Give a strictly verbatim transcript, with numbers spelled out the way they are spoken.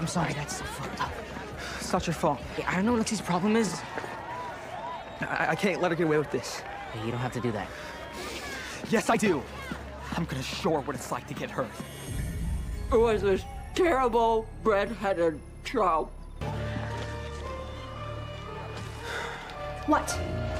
I'm sorry, that's so fucked up. It's not your fault. Yeah, I don't know what Lexi's problem is. I, I can't let her get away with this. Hey, you don't have to do that. Yes, I do. I'm gonna show her what it's like to get hurt. It was this terrible red-headed show. What?